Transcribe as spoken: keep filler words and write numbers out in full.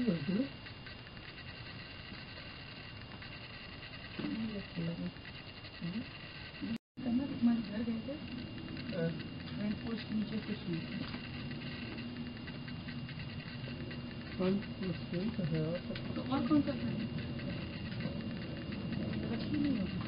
होती है घर गए थे पोस्ट नीचे कुछ नहीं तो और कौन सा नहीं होगा